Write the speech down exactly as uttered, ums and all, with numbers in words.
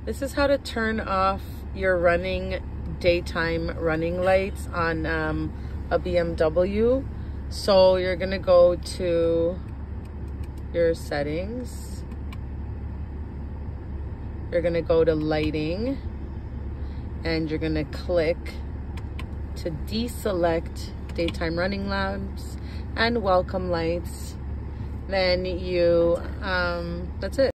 This is how to turn off your running daytime running lights on um, a B M W. So you're gonna go to your settings. You're gonna go to lighting, and you're gonna click to deselect daytime running lamps and welcome lights. Then you, um, that's it.